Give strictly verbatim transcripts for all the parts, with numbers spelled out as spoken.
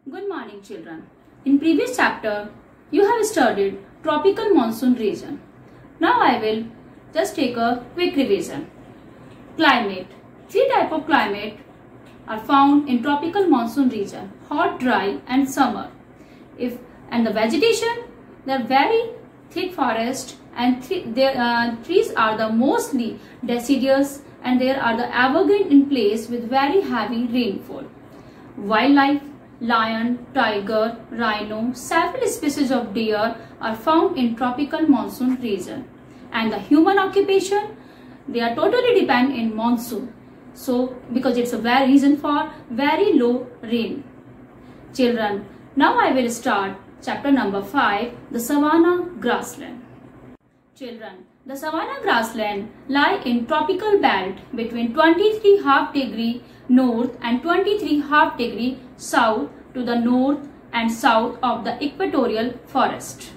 Good morning, children. In previous chapter, you have studied tropical monsoon region. Now I will just take a quick revision. Climate. Three types of climate are found in tropical monsoon region: hot, dry, and summer. If and the vegetation, they are very thick forest, and th their uh, trees are the mostly deciduous, and there are the evergreen in place with very heavy rainfall. Wildlife. Lion, tiger, rhino, several species of deer are found in tropical monsoon region. And the human occupation, they are totally depend in monsoon. So because it's a very reason for very low rain. Children, now I will start chapter number five, the savanna grassland. Children, the savanna grassland lie in tropical belt between twenty-three half degree north and twenty-three half degree south to the north and south of the equatorial forest.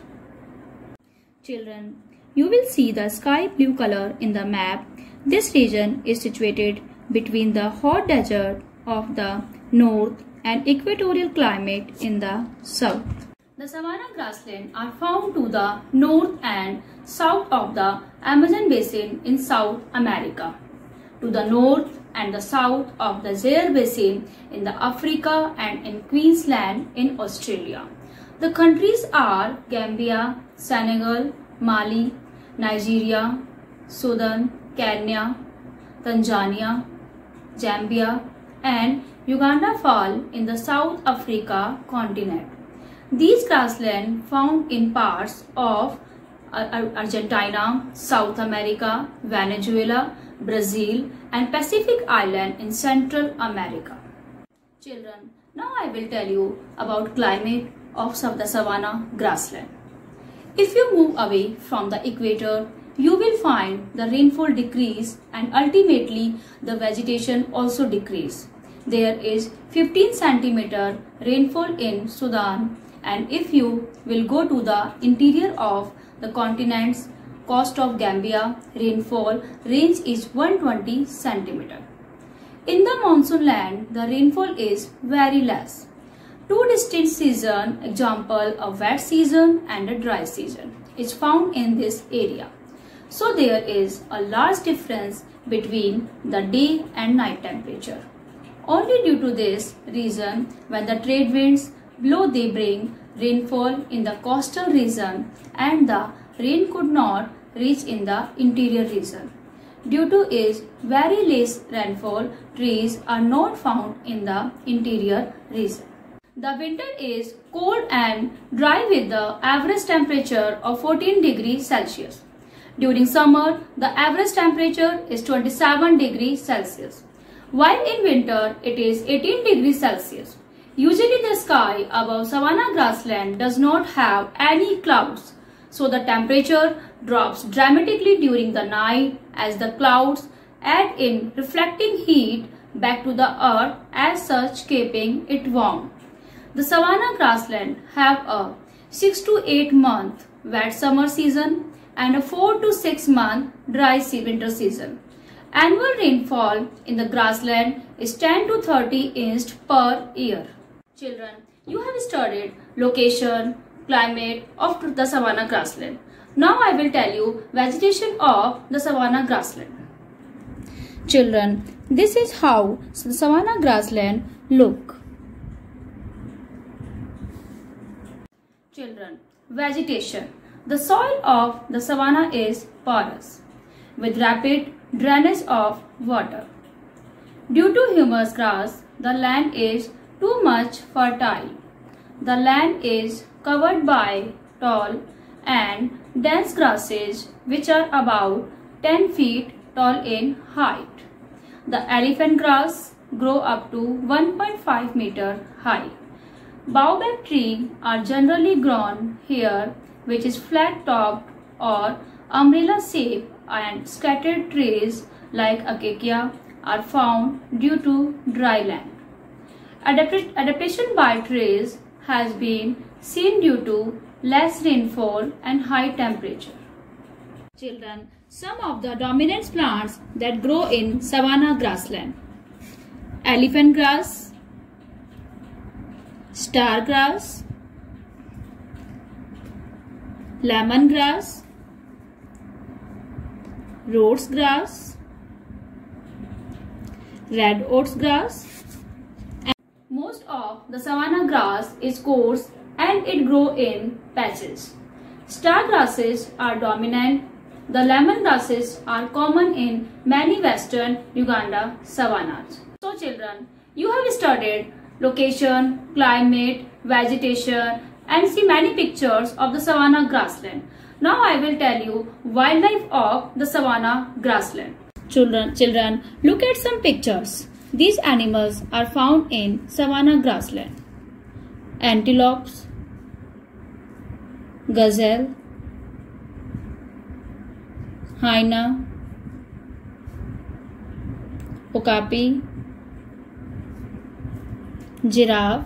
Children, you will see the sky blue color in the map. This region is situated between the hot desert of the north and equatorial climate in the south. The savanna grasslands are found to the north and south of the Amazon basin in South America, to the north and the south of the Zaire basin in the Africa, and in Queensland in Australia. The countries are Gambia, Senegal, Mali, Nigeria, Sudan, Kenya, Tanzania, Zambia, and Uganda fall in the South Africa continent. These grasslands found in parts of Argentina, South America, Venezuela, Brazil, and Pacific Island in Central America. Children, now I will tell you about climate of the savanna grassland. If you move away from the equator, you will find the rainfall decrease and ultimately the vegetation also decrease. There is fifteen centimeter rainfall in Sudan, and if you will go to the interior of the continent's coast of Gambia, rainfall range is one hundred twenty centimeter. In the monsoon land, the rainfall is very less. Two distinct seasons, example a wet season and a dry season, is found in this area. So there is a large difference between the day and night temperature. Only due to this reason, when the trade winds blow, they bring rainfall in the coastal region and the rain could not reach in the interior region. Due to its very less rainfall, trees are not found in the interior region. The winter is cold and dry with the average temperature of fourteen degrees Celsius. During summer, the average temperature is twenty-seven degrees Celsius, while in winter it is eighteen degrees Celsius. Usually the sky above savanna grassland does not have any clouds, so the temperature drops dramatically during the night as the clouds add in reflecting heat back to the earth, as such keeping it warm. The savanna grassland have a six to eight month wet summer season and a four to six month dry winter season. Annual rainfall in the grassland is ten to thirty inches per year. Children, you have studied location, climate of the savanna grassland. Now I will tell you vegetation of the savanna grassland. Children, this is how the savanna grassland look. Children, vegetation. The soil of the savanna is porous, with rapid drainage of water. Due to humus grass, the land is too much fertile. The land is covered by tall and dense grasses which are about ten feet tall in height. The elephant grass grow up to one point five meter high. Baobab trees are generally grown here, which is flat topped or umbrella shaped, and scattered trees like acacia are found due to dry land. Adapt adaptation by trees has been seen due to less rainfall and high temperature. Children, some of the dominant plants that grow in savanna grassland: elephant grass, star grass, lemongrass, Rhodes grass, red oats grass. And most of the savanna grass is coarse and it grows in patches. Star grasses are dominant. The lemon grasses are common in many western Uganda savannas. So children, you have studied location, climate, vegetation and see many pictures of the savanna grassland. Now I will tell you wildlife of the savanna grassland. Children, children, look at some pictures. These animals are found in savanna grassland. Antelopes, gazelle, hyena, okapi, giraffe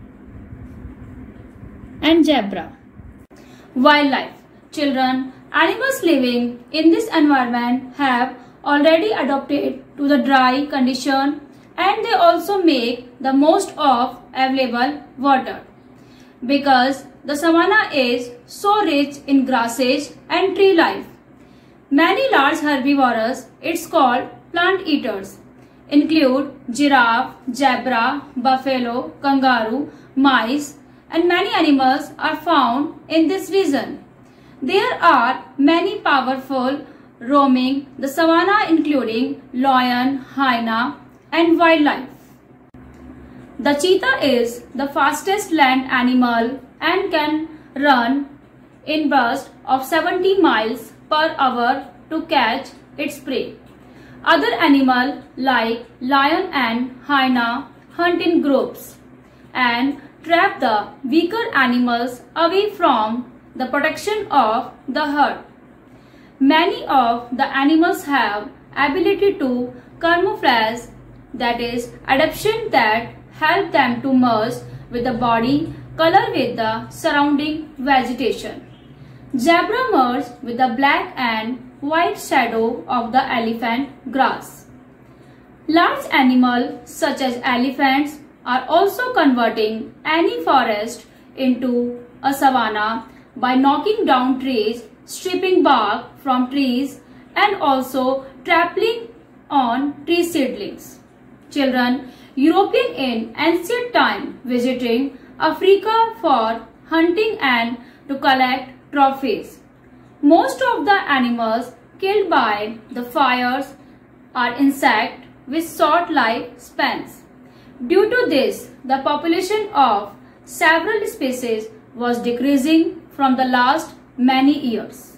and zebra. Wildlife. Children, animals living in this environment have already adapted to the dry condition and they also make the most of available water. Because the savanna is so rich in grasses and tree life. Many large herbivores, it's called plant eaters, include giraffe, zebra, buffalo, kangaroo, mice and many animals are found in this region. There are many powerful roaming the savanna including lion, hyena and wildlife. The cheetah is the fastest land animal and can run in bursts of seventy miles per hour to catch its prey. Other animals like lion and hyena hunt in groups and trap the weaker animals away from the protection of the herd. Many of the animals have ability to camouflage, that is adaptation that help them to merge with the body color with the surrounding vegetation. Zebra merge with the black and white shadow of the elephant grass. Large animals such as elephants are also converting any forest into a savanna by knocking down trees, stripping bark from trees and also trampling on tree seedlings. Children, European in ancient time visiting Africa for hunting and to collect trophies. Most of the animals killed by the fires are insects with short life spans. Due to this, the population of several species was decreasing from the last many years.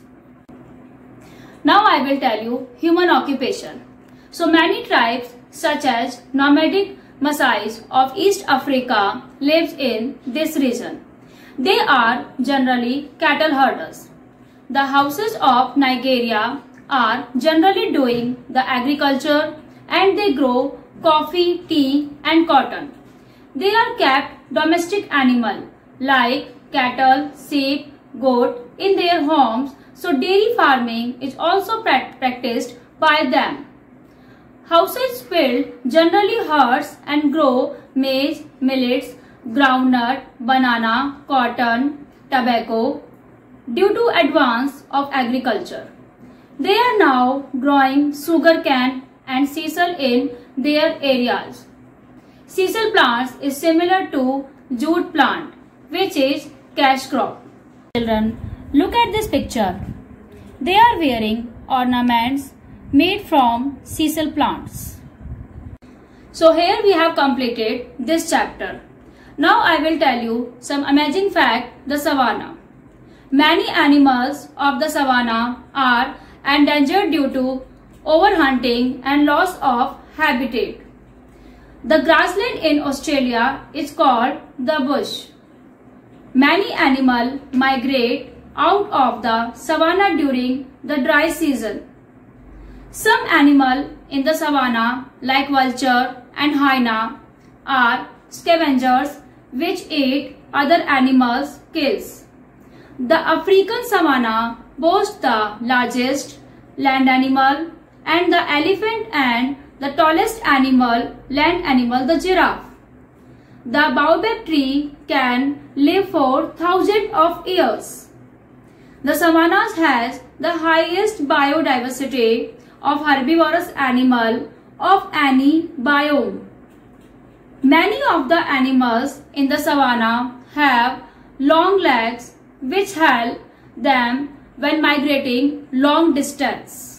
Now I will tell you human occupation. So many tribes such as nomadic Maasai of East Africa lives in this region. They are generally cattle herders. The houses of Nigeria are generally doing the agriculture and they grow coffee, tea and cotton. They are kept domestic animal like cattle, sheep, goat in their homes, so dairy farming is also practiced by them. Houses filled generally herds and grow maize, millets, groundnut, banana, cotton, tobacco due to advance of agriculture. They are now growing sugarcane and sisal in their areas. Sisal plants is similar to jute plant, which is cash crop. Children, look at this picture. They are wearing ornaments made from sisal plants. So here we have completed this chapter. Now I will tell you some amazing fact the savanna. Many animals of the savanna are endangered due to overhunting and loss of habitat. The grassland in Australia is called the bush. Many animals migrate out of the savanna during the dry season. Some animals in the savanna like vulture and hyena are scavengers which eat other animals' kills. The African savanna boasts the largest land animal and the elephant and the tallest animal, land animal, the giraffe. the baobab tree can live for thousands of years. The savannas has the highest biodiversity of herbivorous animal of any biome. Many of the animals in the savanna have long legs which help them when migrating long distance.